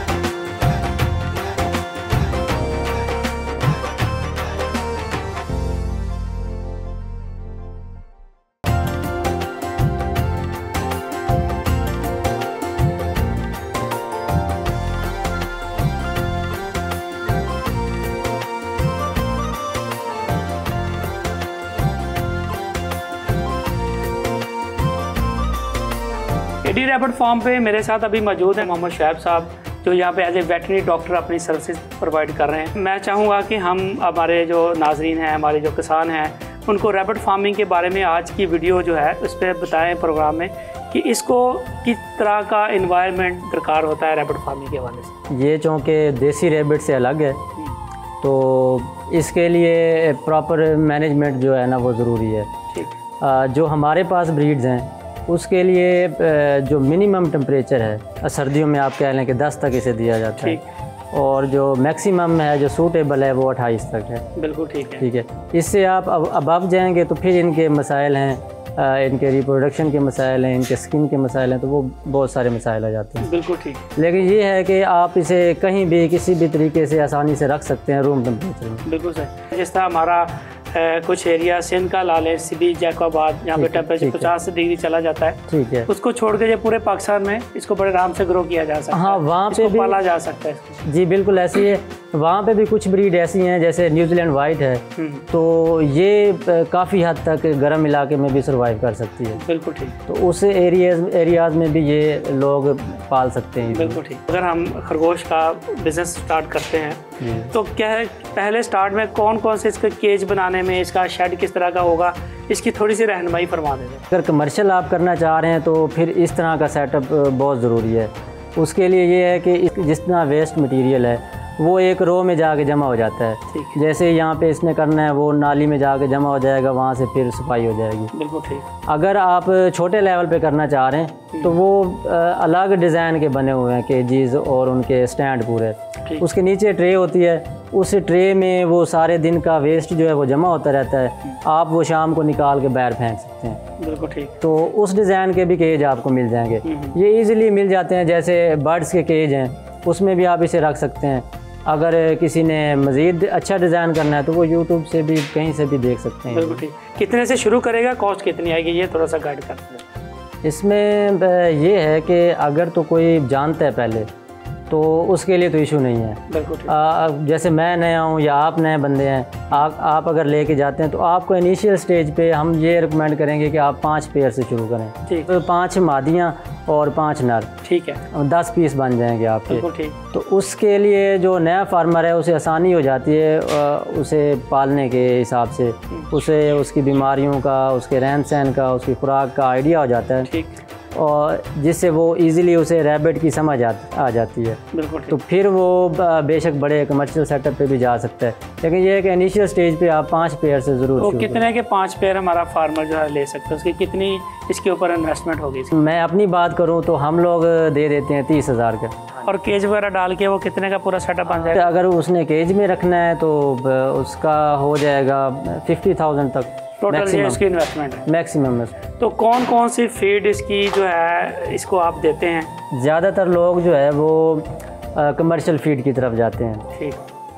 एडी रैबिट फार्म पे मेरे साथ अभी मौजूद है मोहम्मद शुएब साहब, जो यहाँ पे एज ए वेटरनरी डॉक्टर अपनी सर्विसेज प्रोवाइड कर रहे हैं। मैं चाहूँगा कि हम हमारे जो नाजरीन हैं, हमारे जो किसान हैं, उनको रैबिट फार्मिंग के बारे में आज की वीडियो जो है उस पर बताएँ प्रोग्राम में कि इसको किस तरह का इन्वायरमेंट दरकार होता है रैबिट फार्मिंग के हवाले से। ये चूँकि देसी रैबिट से अलग है तो इसके लिए प्रॉपर मैनेजमेंट जो है ना वो ज़रूरी है। ठीक। जो हमारे पास ब्रीड्स हैं उसके लिए जो मिनिमम टेम्परेचर है सर्दियों में आप कह लें कि दस तक इसे दिया जाता है, और जो मैक्सिमम है जो सूटेबल है वो अट्ठाईस तक है। बिल्कुल ठीक है। ठीक है, इससे आप अब अबव जाएंगे तो फिर इनके मसाइल हैं, इनके रिप्रोडक्शन के मसाइल हैं, इनके स्किन के मसाइल हैं, तो वो बहुत सारे मसाइल आ जाते हैं। बिल्कुल ठीक। लेकिन ये है कि आप इसे कहीं भी किसी भी तरीके से आसानी से रख सकते हैं रूम टेम्परेचर में। बिल्कुल सही। जिस तरह हमारा है, कुछ एरिया सिंध का ला लें, सिटी जैकोबाद, यहाँ पे टेम्परेचर पचास डिग्री चला जाता है। ठीक है, उसको छोड़ के जो पूरे पाकिस्तान में इसको बड़े आराम से ग्रो किया जा सकता है। हाँ, वहाँ पे भी पाला जा सकता है। जी बिल्कुल ऐसी है। वहाँ पे भी कुछ ब्रीड ऐसी हैं जैसे न्यूजीलैंड वाइट है, तो ये काफ़ी हद तक गर्म इलाके में भी सर्वाइव कर सकती है। बिल्कुल ठीक। तो उस एरियाज एरियाज में भी ये लोग पाल सकते हैं। बिल्कुल ठीक। अगर हम खरगोश का बिज़नेस स्टार्ट करते हैं तो क्या है, पहले स्टार्ट में कौन कौन से इसका केज बनाने में, इसका शेड किस तरह का होगा, इसकी थोड़ी सी रहनुमाई फरमा दें। अगर कमर्शियल आप करना चाह रहे हैं तो फिर इस तरह का सेटअप बहुत ज़रूरी है। उसके लिए ये है कि जितना वेस्ट मटेरियल है वो एक रो में जाके जमा हो जाता है। जैसे यहाँ पे इसने करना है वो नाली में जाके जमा हो जाएगा, वहाँ से फिर सफाई हो जाएगी। बिल्कुल ठीक। अगर आप छोटे लेवल पे करना चाह रहे हैं तो वो अलग डिज़ाइन के बने हुए हैं केजीज़ और उनके स्टैंड पूरे। उसके नीचे ट्रे होती है, उस ट्रे में वो सारे दिन का वेस्ट जो है वो जमा होता रहता है, आप वो शाम को निकाल के बाहर फेंक सकते हैं। बिल्कुल ठीक। तो उस डिज़ाइन के भी केज आपको मिल जाएंगे, ये इजीली मिल जाते हैं। जैसे बर्ड्स के केज हैं उसमें भी आप इसे रख सकते हैं। अगर किसी ने मज़ीद अच्छा डिज़ाइन करना है तो वो यूट्यूब से भी कहीं से भी देख सकते हैं। बिल्कुल ठीक। कितने से शुरू करेगा, कॉस्ट कितनी आएगी, ये थोड़ा सा गाइड करते हैं। इसमें ये है कि अगर तो कोई जानता है पहले तो उसके लिए तो इशू नहीं है। बिल्कुल। आ, जैसे मैं नया हूँ या आप नए बंदे हैं, आप आप अगर लेके जाते हैं तो आपको इनिशियल स्टेज पे हम ये रिकमेंड करेंगे कि आप पाँच पेयर से शुरू करें। ठीक। तो पाँच मादियाँ और पाँच नर। ठीक है। और दस पीस बन जाएंगे आपके। बिल्कुल ठीक। तो उसके लिए जो नया फार्मर है उसे आसानी हो जाती है उसे पालने के हिसाब से, उसे उसकी बीमारियों का, उसके रहन सहन का, उसकी खुराक का आइडिया हो जाता है। ठीक। और जिससे वो इजीली उसे रैबिट की समझ आ, आ जाती है। बिल्कुल। तो फिर वो बेशक बड़े कमर्शियल सेटअप पे भी जा सकता है, लेकिन ये है कि इनिशियल स्टेज पे आप पाँच पेयर से ज़रूर। तो कितने के पाँच पेयर हमारा फार्मर जो है ले सकते हैं, उसकी कितनी इसके ऊपर इन्वेस्टमेंट होगी? मैं अपनी बात करूँ तो हम लोग दे देते हैं तीस हज़ार का। और केज वगैरह डाल के वो कितने का पूरा सेटअप बन जाएगा? अगर उसने केज में रखना है तो उसका हो जाएगा फिफ्टी थाउजेंड तक टोटल ये इसकी इन्वेस्टमेंट है मैक्सिमम। तो कौन कौन सी फीड इसकी जो है इसको आप देते हैं? ज़्यादातर लोग जो है वो कमर्शियल फीड की तरफ जाते हैं। ठीक।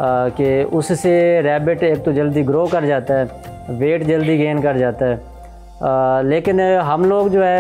कि उससे रैबिट एक तो जल्दी ग्रो कर जाता है, वेट जल्दी गेन कर जाता है। आ, लेकिन हम लोग जो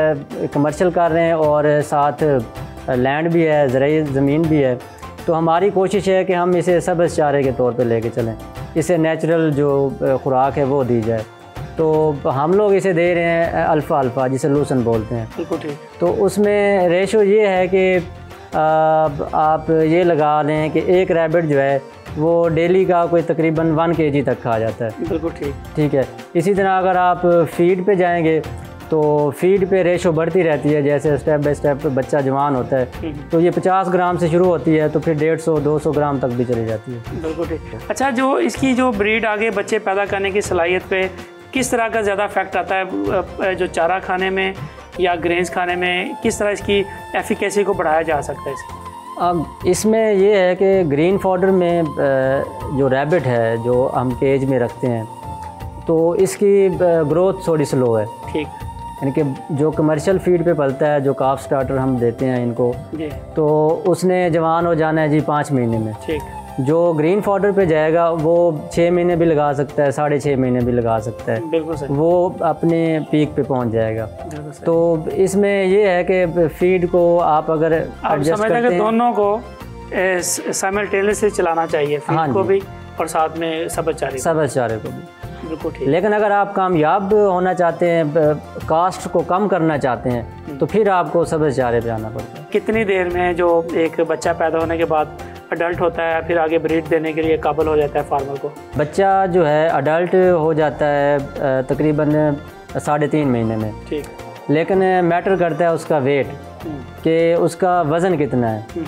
है कमर्शियल कर रहे हैं और साथ लैंड भी है, ज़राई ज़मीन भी है, तो हमारी कोशिश है कि हम इसे सब्ज़ चारे के तौर पे लेके चलें, इसे नेचुरल जो खुराक है वो दी जाए। तो हम लोग इसे दे रहे हैं अल्फ़ा अल्फ़ा जिसे लूसन बोलते हैं। बिल्कुल ठीक। तो उसमें रेशो ये है कि आप ये लगा लें कि एक रैबिट जो है वो डेली का कोई तकरीबन वन के जी तक खा जाता है। बिल्कुल ठीक ठीक है। इसी तरह अगर आप फीड पे जाएंगे तो फीड पे रेशो बढ़ती रहती है, जैसे स्टेप बाय स्टेप बच्चा जवान होता है तो ये पचास ग्राम से शुरू होती है तो फिर डेढ़ सौ दो सौ ग्राम तक भी चली जाती है। बिल्कुल ठीक। अच्छा, जो इसकी जो ब्रीड आगे बच्चे पैदा करने की सलाहियत पे किस तरह का ज़्यादा इफेक्ट आता है, जो चारा खाने में या ग्रेन्स खाने में, किस तरह इसकी एफिकेसी को बढ़ाया जा सकता है इसकी? अब इसमें ये है कि ग्रीन फॉडर में जो रैबिट है जो हम केज में रखते हैं तो इसकी ग्रोथ थोड़ी स्लो है। ठीक। यानी कि जो कमर्शियल फीड पे पलता है, जो काफ स्टार्टर हम देते हैं इनको जी, तो उसने जवान हो जाना है जी पाँच महीने में। ठीक। जो ग्रीन फॉडर पे जाएगा वो छः महीने भी लगा सकता है, साढ़े छः महीने भी लगा सकता है। बिल्कुल सही। वो अपने पीक पे पहुंच जाएगा। तो इसमें ये है कि फीड को आप अगर एडजस्ट करते हैं, दोनों को साइमल्टेनियसली चलाना चाहिए, फीड हाँ को भी और साथ में सबज चारे सबज चारे को भी। बिल्कुल ठीक। लेकिन अगर आप कामयाब होना चाहते हैं, कास्ट को कम करना चाहते हैं तो फिर आपको सबज चारे पे आना पड़ता है। कितनी देर में जो एक बच्चा पैदा होने के बाद अडल्ट होता है, फिर आगे ब्रीड देने के लिए काबिल हो जाता है फार्मर को? बच्चा जो है अडल्ट हो जाता है तकरीबन साढ़े तीन महीने में। ठीक। लेकिन मैटर करता है उसका वेट, कि उसका वज़न कितना है।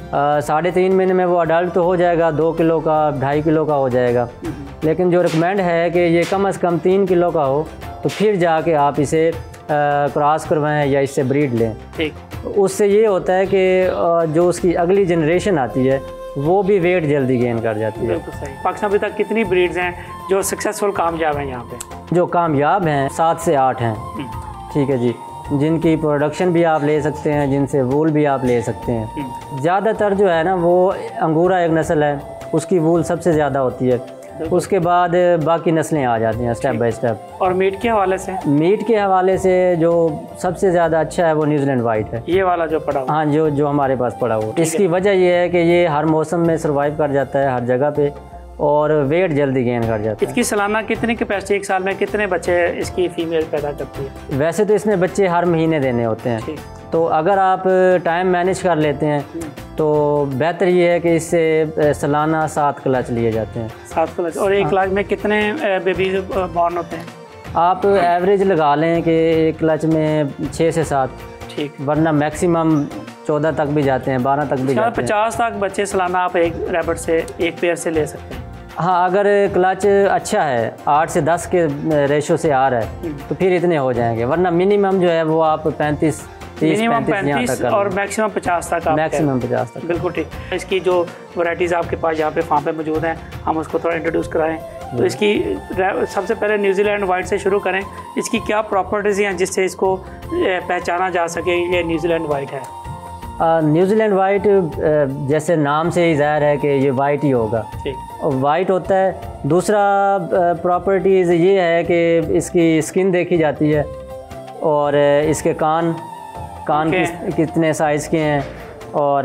साढ़े तीन महीने में वो अडल्ट तो हो जाएगा, दो किलो का ढाई किलो का हो जाएगा। लेकिन जो रिकमेंड है कि ये कम से कम तीन किलो का हो तो फिर जाके आप इसे क्रॉस करवाएं या इससे ब्रीड लें। ठीक। उससे ये होता है कि जो उसकी अगली जनरेशन आती है वो भी वेट जल्दी गेन कर जाती है। बिल्कुल सही। पाकिस्तान अभी तक कितनी ब्रीड्स हैं जो सक्सेसफुल कामयाब हैं यहाँ पे? जो कामयाब हैं सात से आठ हैं। ठीक है जी, जिनकी प्रोडक्शन भी आप ले सकते हैं, जिनसे वूल भी आप ले सकते हैं। ज़्यादातर जो है ना वो अंगूरा एक नस्ल है, उसकी वूल सबसे ज़्यादा होती है, उसके बाद बाकी नस्लें आ जाती हैं स्टेप बाय स्टेप। और मीट के हवाले से? मीट के हवाले से जो सबसे ज़्यादा अच्छा है वो न्यूजीलैंड वाइट है, ये वाला जो पड़ा हुआ। हाँ, जो जो हमारे पास पड़ा हुआ। इसकी वजह ये है कि ये हर मौसम में सर्वाइव कर जाता है हर जगह पे और वेट जल्दी गेन कर जाता है। इसकी सालाना कितनी कैपेसिटी, एक साल में कितने बच्चे इसकी फीमेल पैदा करती है? वैसे तो इसमें बच्चे हर महीने देने होते हैं, तो अगर आप टाइम मैनेज कर लेते हैं तो बेहतर ये है कि इससे सालाना सात क्लच लिए जाते हैं। सात क्लच। और एक क्लच में कितने बेबी बॉर्न होते हैं? आप एवरेज लगा लें कि एक क्लच में छः से सात। ठीक। वरना मैक्सिमम चौदह तक भी जाते हैं, बारह तक भी जाते हैं। पचास तक बच्चे सालाना आप एक रैबिट से, एक पेयर से ले सकते हैं। हाँ, अगर क्लच अच्छा है, आठ से दस के रेशो से आ रहा है तो फिर इतने हो जाएंगे, वरना मिनिमम जो है वो आप पैंतीस मिनिमम पैंतीस और मैक्सिमम पचास तक। मैक्सिमम पचास तक। बिल्कुल ठीक। इसकी जो वैरायटीज़ आपके पास यहाँ पे फार्म पे मौजूद हैं, हम उसको थोड़ा इंट्रोड्यूस कराएं। तो इसकी सबसे पहले न्यूजीलैंड वाइट से शुरू करें। इसकी क्या प्रॉपर्टीज़ हैं जिससे इसको पहचाना जा सके ये न्यूजीलैंड वाइट है? न्यूजीलैंड वाइट जैसे नाम से ही ज़ाहिर है कि ये वाइट ही होगा। ठीक। और वाइट होता है। दूसरा प्रॉपर्टीज़ ये है कि इसकी स्किन देखी जाती है और इसके कान कान किस, कितने साइज़ के हैं और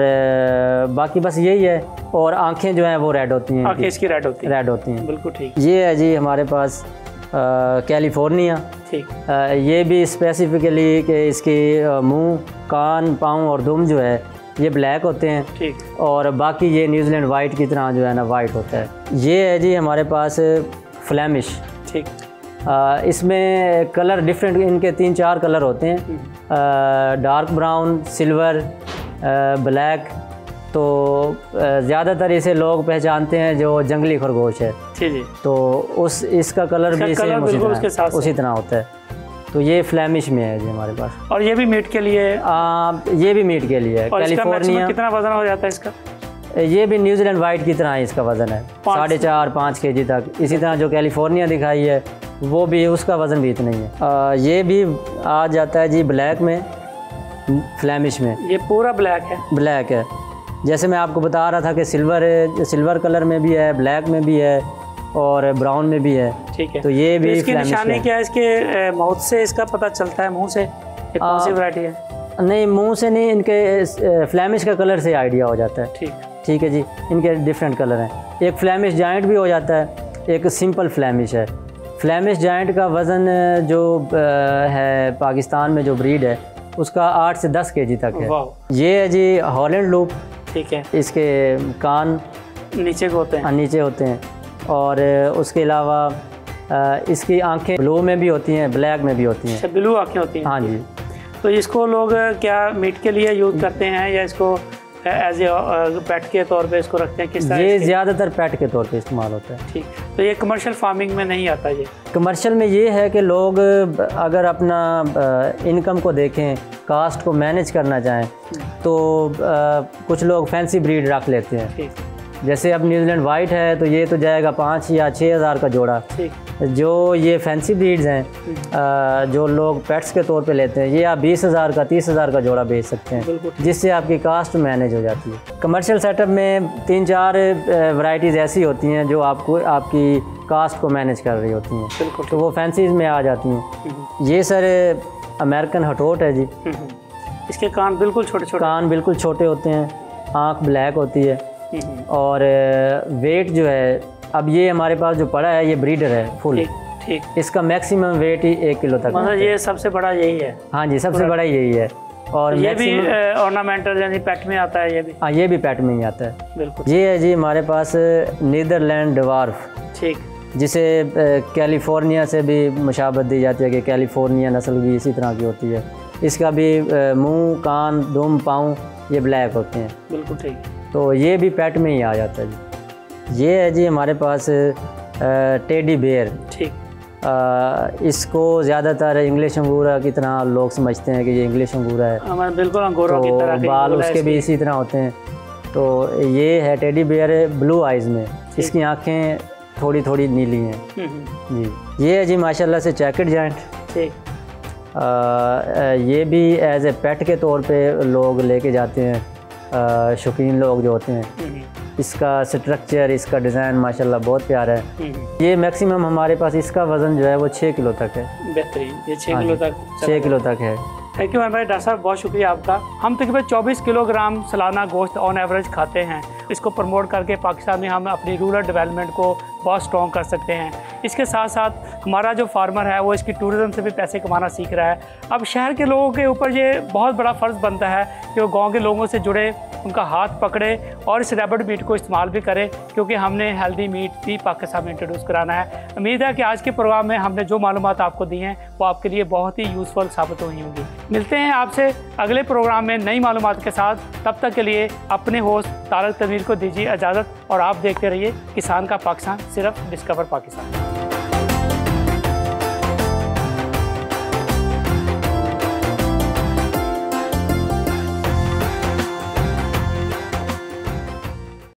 बाकी बस यही है। और आंखें जो हैं वो रेड होती हैं। आंखें इसकी रेड होती हैं। रेड होती हैं। बिल्कुल ठीक। ये है जी हमारे पास कैलिफोर्निया। ठीक। ये भी स्पेसिफिकली कि इसकी मुंह, कान, पाँव और दुम जो है ये ब्लैक होते हैं। ठीक। और बाकी ये न्यूजीलैंड वाइट की तरह जो है ना वाइट होता है। ये है जी हमारे पास फ्लैमिश। ठीक। आ, इसमें कलर डिफरेंट, इनके तीन चार कलर होते हैं, डार्क ब्राउन, सिल्वर, ब्लैक। तो ज़्यादातर इसे लोग पहचानते हैं जो जंगली खरगोश है। जी जी। तो उस इसका कलर भी सेम उसी तरह उसी तरह होता है। तो ये फ्लैमिश में है जी हमारे पास। और ये भी मीट के लिए? आ, ये भी मीट के लिए है। कैलिफोर्निया कितना वजन हो जाता है इसका? ये भी न्यूजीलैंड वाइट की तरह है, इसका वज़न है साढ़े चार पाँच के जी तक। इसी तरह जो कैलिफोर्निया दिखाई है वो भी, उसका वज़न भी इतना ही है। आ, ये भी आ जाता है जी ब्लैक में, फ्लैमिश में। ये पूरा ब्लैक है? ब्लैक है। जैसे मैं आपको बता रहा था कि सिल्वर सिल्वर कलर में भी है, ब्लैक में भी है और ब्राउन में भी है। ठीक है। तो ये भी इसकी निशानी क्या है? इसके माउथ से इसका पता चलता है, मुंह से? कौन सी वैरायटी है? नहीं, मुंह से नहीं, इनके फ्लैमिश का कलर से आइडिया हो जाता है। ठीक ठीक है जी। इनके डिफरेंट कलर हैं। एक फ्लैमिश जाइंट भी हो जाता है, एक सिंपल फ्लैमिश है। फ्लैमिश जाइंट का वज़न जो है पाकिस्तान में जो ब्रीड है उसका आठ से दस केजी तक है। ये है जी हॉलैंड लूप। ठीक है। इसके कान नीचे को होते हैं। हाँ, नीचे होते हैं। और उसके अलावा इसकी आंखें ब्लू में भी होती हैं, ब्लैक में भी होती हैं। अच्छा, ब्लू आंखें होती हैं। हाँ जी। तो इसको लोग क्या मीट के लिए यूज़ करते हैं या इसको एज ए पेट के तौर पे इसको रखते हैं, किस तरह? ये ज़्यादातर पेट के तौर पे इस्तेमाल होता है। ठीक, तो ये कमर्शियल फार्मिंग में नहीं आता? ये कमर्शियल में ये है कि लोग अगर अपना इनकम को देखें, कास्ट को मैनेज करना चाहें, तो आ, कुछ लोग फैंसी ब्रीड रख लेते हैं। ठीक। जैसे अब न्यूजीलैंड वाइट है तो ये तो जाएगा पाँच या छः हज़ार का जोड़ा। ठीक। जो ये फैंसी ब्रीड्स हैं जो लोग पेट्स के तौर पे लेते हैं, ये आप बीस हज़ार का तीस हज़ार का जोड़ा बेच सकते हैं, जिससे आपकी कास्ट मैनेज हो जाती है। कमर्शियल सेटअप में तीन चार वैरायटीज़ ऐसी होती हैं जो आपको आपकी कास्ट को मैनेज कर रही होती हैं, तो वो फैंसीज में आ जाती हैं। ये सर अमेरिकन हटोट है जी। इसके कान बिल्कुल छोटे छोटे, कान बिल्कुल छोटे होते हैं, आँख ब्लैक होती है, और वेट जो है, अब ये हमारे पास जो पड़ा है ये ब्रीडर है फुल। ठीक, ठीक। इसका मैक्सिमम वेट ही एक किलो तक, मतलब ये सबसे बड़ा यही है? हाँ जी, सबसे बड़ा यही है। और ये भी ऑर्नामेंटल यानी पेट में आता है? ये भी, हाँ, ये भी पेट में ही आता है। बिल्कुल। ये है जी हमारे पास नीदरलैंड ड्वार्फ। ठीक। जिसे कैलिफोर्निया से भी मुशाबत दी जाती है कि कैलिफोर्निया नस्ल भी इसी तरह की होती है। इसका भी मुंह, कान, दुम, पाँव ये ब्लैक होते हैं। बिल्कुल ठीक। तो ये भी पेट में ही आ जाता है जी। ये है जी हमारे पास टेडी बेयर। ठीक। इसको ज़्यादातर इंग्लिश अंगूरा की तरह लोग समझते हैं कि ये इंग्लिश अंगूरा है। बिल्कुल अंगूरा की तरह। तो बाल उसके भी इसी तरह होते हैं। तो ये है टेडी बेयर ब्लू आइज़ में, इसकी आंखें थोड़ी थोड़ी नीली हैं जी। ये है जी माशाल्लाह से चेकेड जायंट। ठीक। ये भी एज ए पेट के तौर पे लोग लेके जाते हैं, शौकीन लोग जो होते हैं। इसका स्ट्रक्चर, इसका डिज़ाइन माशाल्लाह बहुत प्यारा है। ये मैक्सिमम हमारे पास इसका वज़न जो है वो छः किलो तक है। बेहतरीन, ये छः किलो तक छः किलो तक है। थैंक यू भाई डॉक्टर साहब, बहुत शुक्रिया आपका। हम तकरीबन चौबीस किलोग्राम सालाना गोश्त ऑन एवरेज खाते हैं। इसको प्रमोट करके पाकिस्तान में हम अपनी रूरल डेवलपमेंट को बहुत स्ट्रॉन्ग कर सकते हैं। इसके साथ साथ हमारा जो फार्मर है वो इसकी टूरिज़म से भी पैसे कमाना सीख रहा है। अब शहर के लोगों के ऊपर ये बहुत बड़ा फ़र्ज़ बनता है कि वो गाँव के लोगों से जुड़े, उनका हाथ पकड़े और इस रैबिट मीट को इस्तेमाल भी करें, क्योंकि हमने हेल्दी मीट भी पाकिस्तान में इंट्रोड्यूस कराना है। उम्मीद है कि आज के प्रोग्राम में हमने जो मालूमात आपको दी हैं वो आपके लिए बहुत ही यूज़फुल साबित हुई होंगी। मिलते हैं आपसे अगले प्रोग्राम में नई मालूमात के साथ। तब तक के लिए अपने होस्ट तारक तनवीर को दीजिए इजाज़त और आप देखते रहिए किसान का पाकिस्तान, सिर्फ डिस्कवर पाकिस्तान।